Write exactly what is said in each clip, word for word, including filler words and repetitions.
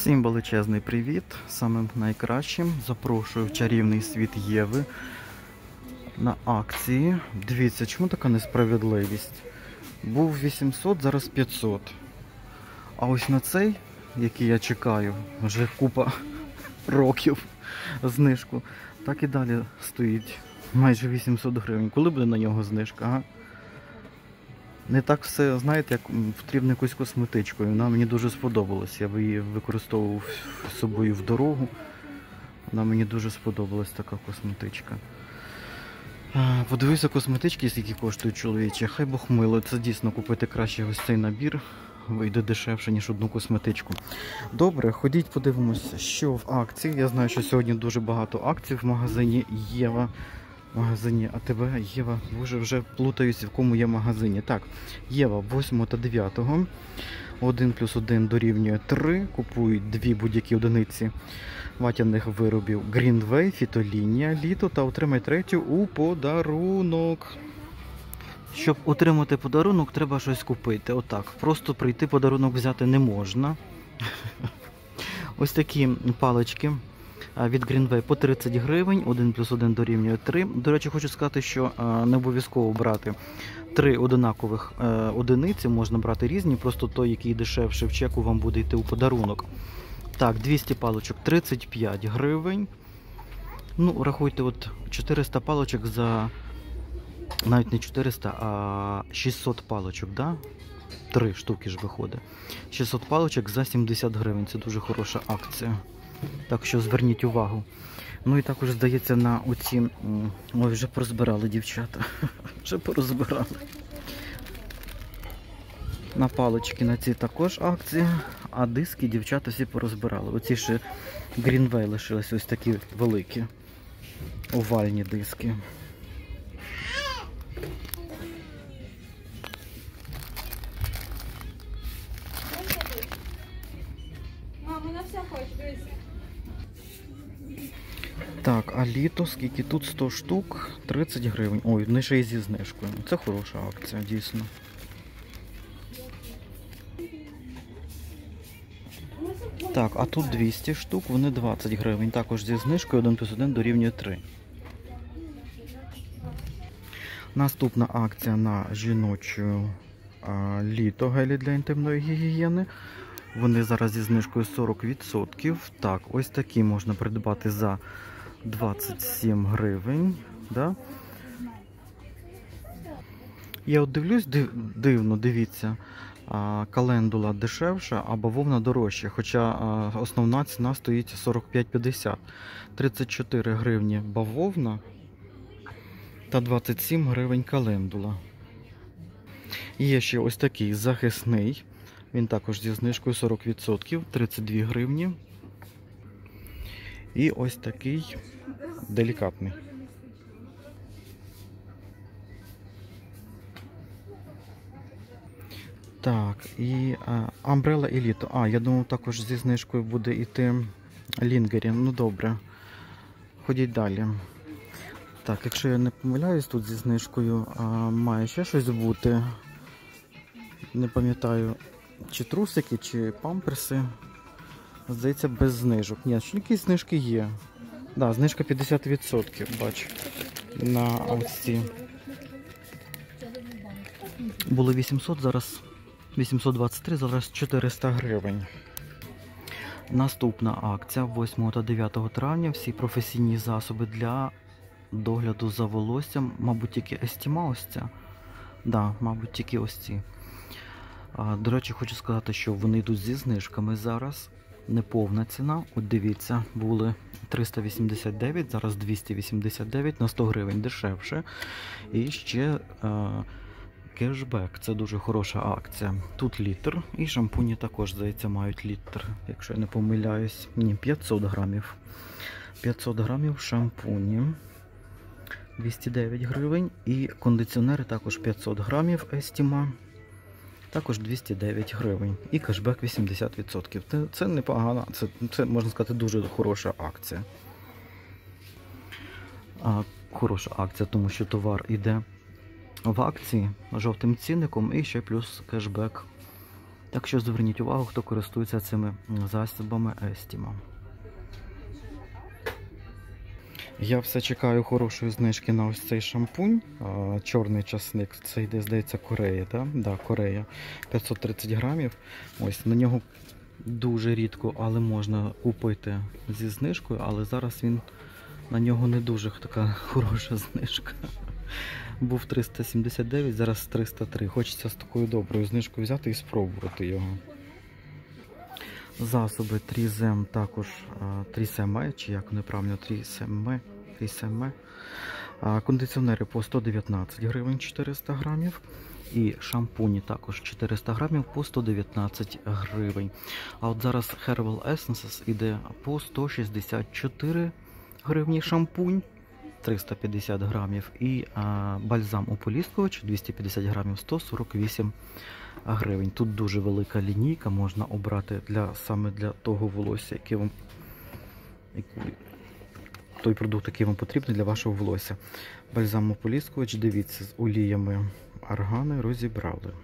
Всім величезний привіт! Самим найкращим запрошую в чарівний світ Єви на акції. Дивіться, чому така несправедливість? Був вісімсот, зараз п'ятсот. А ось на цей, який я чекаю, вже купа років знижку, так і далі стоїть майже вісімсот гривень. Коли буде на нього знижка? Ага. Не так все, знаєте, як потрібно якусь косметичкою. Вона мені дуже сподобалась. Я її використовував з собою в дорогу. Вона мені дуже сподобалась, така косметичка. Подивився косметички, скільки коштують чоловічі. Хай Бог мило, це дійсно купити краще ось цей набір. Вийде дешевше, ніж одну косметичку. Добре, ходіть подивимося, що в акції. Я знаю, що сьогодні дуже багато акцій в магазині Єва. В магазині АТБ, Єва, вже вже плутаюся, в кому є магазині. Так, Єва восьмого та дев'ятого. один плюс один дорівнює три. Купують дві будь-які одиниці ватяних виробів Greenway, фітолінія, літо та отримай третю у подарунок. Щоб отримати подарунок, треба щось купити. Отак. Просто прийти подарунок взяти не можна. Ось такі палички від Greenway по тридцять гривень, один плюс один дорівнює три. До речі, хочу сказати, що не обов'язково брати три одинакових одиниці, можна брати різні, просто той, який дешевше в чеку, вам буде йти у подарунок. Так, двісті паличок тридцять п'ять гривень. Ну, рахуйте, от чотириста паличок за, навіть не чотириста, а шістсот паличок, да? Три штуки ж виходить. шістсот паличок за сімдесят гривень, це дуже хороша акція. Так що зверніть увагу. Ну і також, здається, на оці... Ой, вже порозбирали дівчата. Вже порозбирали. На палички на ці також акції, а диски дівчата всі порозбирали. Оці ще Greenway лишились ось такі великі. Овальні диски. Так, а літо, скільки тут? сто штук, тридцять гривень. Ой, не ще й зі знижкою. Це хороша акція, дійсно. Так, а тут двісті штук, вони двадцять гривень. Також зі знижкою один плюс один дорівнює три. Наступна акція на жіночу а, літо гелі для інтимної гігієни. Вони зараз зі знижкою сорок відсотків. Так, ось такі можна придбати за двадцять сім гривень. Да? Я от дивлюсь, див, дивно, дивіться, а, календула дешевша, а бавовна дорожча. Хоча а, основна ціна стоїть сорок п'ять п'ятдесят. тридцять чотири гривні бавовна та двадцять сім гривень календула. Є ще ось такий захисний. Він також зі знижкою сорок відсотків, тридцять дві гривні. І ось такий делікатний. Так, і а, Umbrella Elite. А, я думав, також зі знижкою буде йти Lingering. Ну добре. Ходіть далі. Так, якщо я не помиляюсь, тут зі знижкою а, має ще щось бути. Не пам'ятаю, чи трусики, чи памперси. Здається, без знижок. Ні, що якісь знижки є. Так, да, знижка п'ятдесят відсотків, бачу. На ось ці. Було вісімсот, зараз вісімсот двадцять три, зараз чотириста гривень. Наступна акція восьмого та дев'ятого травня. Всі професійні засоби для догляду за волоссям. Мабуть, тільки Естіма ось ця. Так, да, мабуть, тільки ось ці. А, до речі, хочу сказати, що вони йдуть зі знижками зараз. Неповна ціна. От дивіться, були триста вісімдесят дев'ять, зараз двісті вісімдесят дев'ять, на сто гривень дешевше. І ще а, кешбек. Це дуже хороша акція. Тут літр. І шампуні також, здається, мають літр. Якщо я не помиляюсь. Ні, п'ятсот грамів. п'ятсот грамів шампуні. двісті дев'ять гривень. І кондиціонери також п'ятсот грамів Естіма. Також двісті дев'ять гривень. І кешбек вісімдесят відсотків. Це непогано, це, це, можна сказати, дуже хороша акція. А, хороша акція, тому що товар йде в акції жовтим цінником і ще плюс кешбек Так що зверніть увагу, хто користується цими засобами Естіма. Я все чекаю хорошої знижки на ось цей шампунь. Чорний часник, це йде, здається, Корея, так? Да, Корея. п'ятсот тридцять грамів. Ось, на нього дуже рідко, але можна купити зі знижкою, але зараз він, на нього не дуже така хороша знижка. Був триста сімдесят дев'ять, зараз триста три. Хочеться з такою доброю знижкою взяти і спробувати його. Засоби Трізем також, Трісеме, чи як неправильно, Трісеме, Трісеме. Кондиціонери по сто дев'ятнадцять гривень чотириста грамів. І шампуні також чотириста грамів по сто дев'ятнадцять гривень. А от зараз Herbal Essences іде по сто шістдесят чотири гривні шампунь, триста п'ятдесят грамів. І а, бальзам ополіскувач двісті п'ятдесят грамів, сто сорок вісім гривень. Тут дуже велика лінійка, можна обрати для, саме для того волосся, який вам, який, той продукт, який вам потрібний для вашого волосся. Бальзам ополіскувач, дивіться, з оліями аргани розібрали.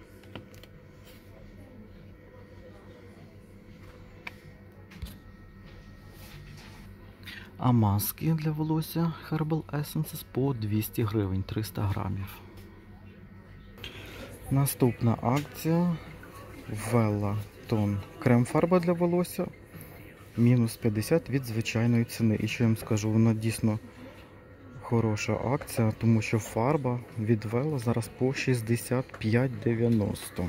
А маски для волосся Herbal Essences по двісті гривень, триста грамів. Наступна акція Вела Тон. Крем-фарба для волосся. Мінус п'ятдесят від звичайної ціни. І що я вам скажу, вона дійсно хороша акція, тому що фарба від Вела зараз по шістдесят п'ять дев'яносто.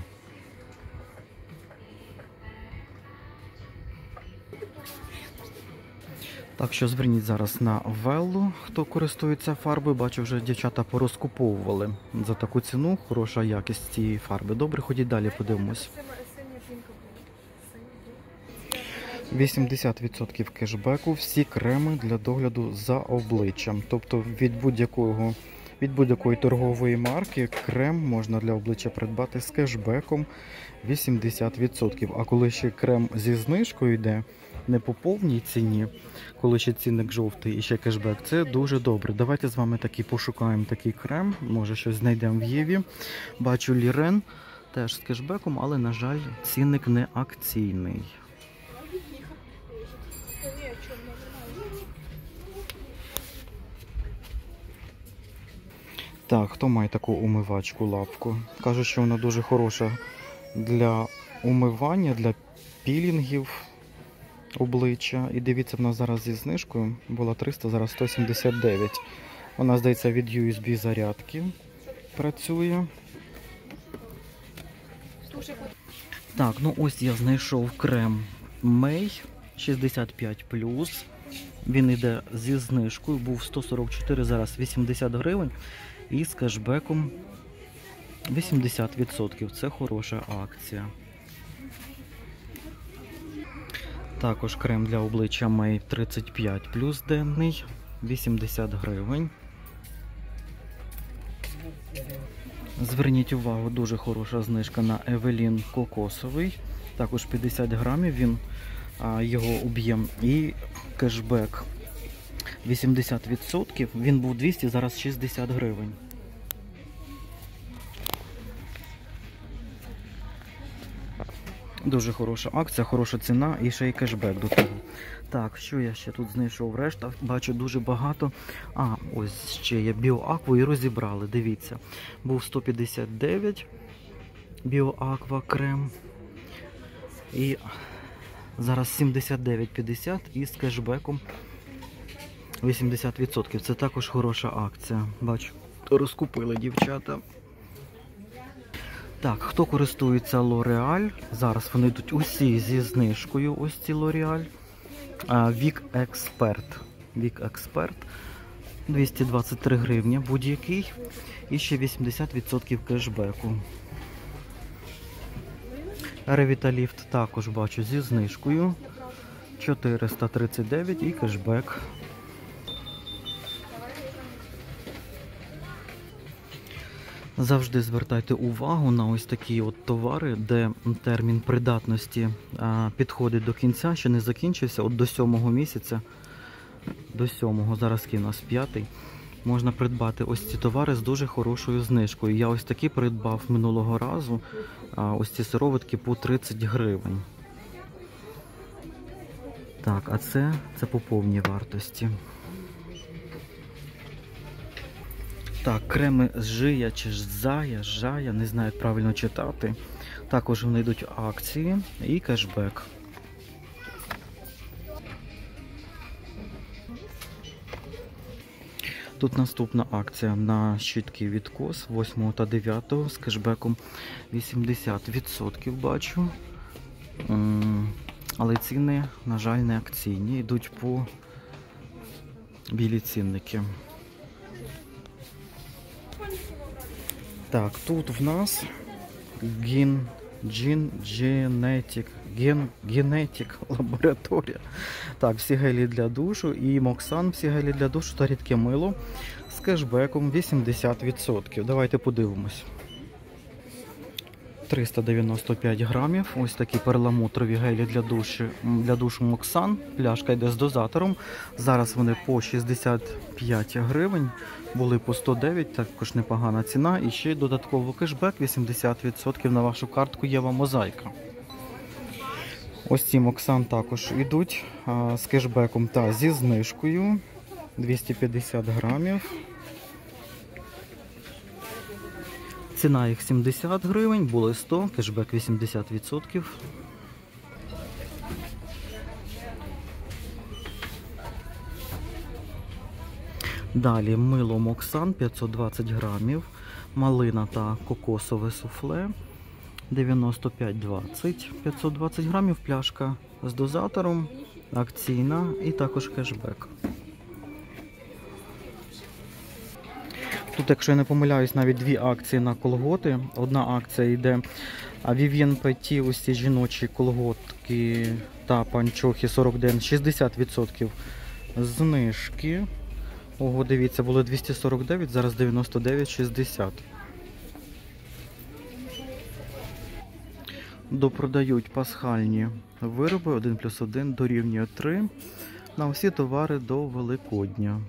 Так що зверніть зараз на Веллу, хто користується фарбою. Бачу, вже дівчата порозкуповували за таку ціну. Хороша якість цієї фарби. Добре, ходіть далі, подивимось. вісімдесят відсотків кешбеку всі креми для догляду за обличчям. Тобто від будь-якого, від будь-якої торгової марки крем можна для обличчя придбати з кешбеком вісімдесят відсотків. А коли ще крем зі знижкою йде, не по повній ціні, коли ще цінник жовтий і ще кешбек, це дуже добре. Давайте з вами таки пошукаємо такий крем, може щось знайдемо в Єві. Бачу Лірен теж з кешбеком, але, на жаль, цінник не акційний. Так, хто має таку умивачку лапку? Кажуть, що вона дуже хороша для умивання, для пілінгів обличчя. І дивіться, вона зараз зі знижкою була триста, зараз сто сімдесят дев'ять. Вона, здається, від ю ес бі зарядки працює. Так, ну ось я знайшов крем Мей шістдесят п'ять плюс. Він йде зі знижкою, був сто сорок чотири, зараз вісімдесят гривень. І з кешбеком вісімдесят відсотків. Це хороша акція. Також крем для обличчя Мей тридцять п'ять плюс денний, вісімдесят гривень. Зверніть увагу, дуже хороша знижка на Евелін кокосовий. Також п'ятдесят грамів він, його об'єм, і кешбек вісімдесят відсотків. Він був двісті, зараз шістдесят гривень. Дуже хороша акція, хороша ціна і ще й кешбек до того. Так, що я ще тут знайшов? Решта, бачу, дуже багато. А, ось ще є Біоакву і розібрали, дивіться. Був сто п'ятдесят дев'ять Біоаква крем. І зараз сімдесят дев'ять п'ятдесят і з кешбеком вісімдесят відсотків. Це також хороша акція. Бачу, розкупили дівчата. Так, хто користується L'Oreal, зараз вони йдуть усі зі знижкою, ось ці L'Oreal. Вік Експерт. Вік Експерт. двісті двадцять три гривні будь-який. І ще вісімдесят відсотків кешбеку. Revitalift також бачу зі знижкою. чотириста тридцять дев'ять і кешбек. Завжди звертайте увагу на ось такі от товари, де термін придатності а, підходить до кінця, ще не закінчився, от до сьомого місяця, до сьомого, зараз у нас п'ятий, можна придбати ось ці товари з дуже хорошою знижкою. Я ось такі придбав минулого разу, ось ці сироватки по тридцять гривень. Так, а це, це по повній вартості. Так, креми з жия чи ж зая, жая, не знаю, як правильно читати. Також вони йдуть в акції і кешбек. Тут наступна акція на щітки від кос восьмого та дев'ятого з кешбеком вісімдесят відсотків бачу. Але ціни, на жаль, не акційні, йдуть по білі цінники. Так, тут в нас ген, ген, генетик, ген, генетик лабораторія. Так, всі гелі для душу і Моксан, всі гелі для душу та рідке мило з кешбеком вісімдесят відсотків. Давайте подивимось. триста дев'яносто п'ять грамів. Ось такі перламутрові гелі для душу, для душу Моксан. Пляшка йде з дозатором. Зараз вони по шістдесят п'ять гривень. Були по сто дев'ять, також непогана ціна. І ще додатково кешбек вісімдесят відсотків на вашу картку Єва Мозаїка. Ось ці Моксан також йдуть а, з кешбеком та зі знижкою. двісті п'ятдесят грамів. Ціна їх сімдесят гривень, були сто, кешбек вісімдесят відсотків. Далі мило Моксан п'ятсот двадцять грамів, малина та кокосове суфле дев'яносто п'ять двадцять, п'ятсот двадцять грамів, пляшка з дозатором, акційна і також кешбек. Тут, якщо я не помиляюсь, навіть дві акції на колготи. Одна акція йде Vivien Petit, ось ці жіночі колготки та панчохи сорок ден, шістдесят відсотків знижки. Ого, дивіться, було двісті сорок дев'ять, зараз дев'яносто дев'ять шістдесят. Допродають пасхальні вироби, один плюс один дорівнює три на всі товари до Великодня.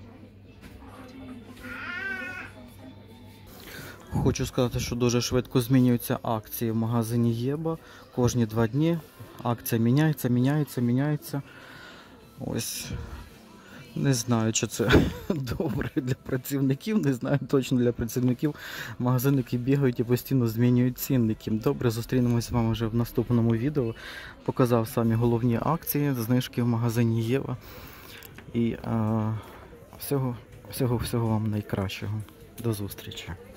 Хочу сказати, що дуже швидко змінюються акції в магазині Єба. Кожні два дні акція міняється, міняється, міняється. Ось, не знаю, чи це добре для працівників, не знаю точно для працівників. Магазинники бігають і постійно змінюють цінники. Добре, зустрінемося з вами вже в наступному відео. Показав самі головні акції, знижки в магазині Єва. І а, всього, всього, всього вам найкращого. До зустрічі.